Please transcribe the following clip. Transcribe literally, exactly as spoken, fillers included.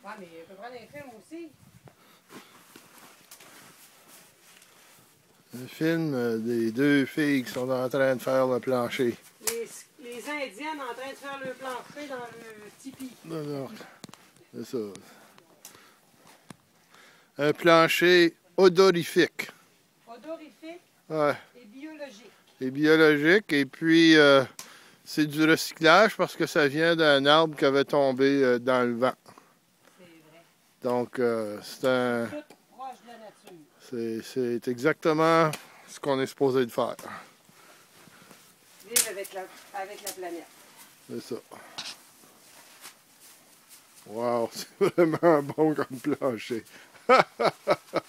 Ouais, mais on peut prendre un film aussi. Un film des deux filles qui sont en train de faire le plancher. Les, les Indiennes en train de faire le plancher dans le tipi. Non, non, c'est ça. Un plancher odorifique. Odorifique Ouais. et biologique. Et biologique. Et puis, euh, c'est du recyclage parce que ça vient d'un arbre qui avait tombé euh, dans le vent. C'est vrai. Donc, euh, c'est un... Tout proche de la nature. C'est exactement ce qu'on est supposé de faire. Vivre avec la, avec la planète. C'est ça. Wow, c'est vraiment bon comme plancher.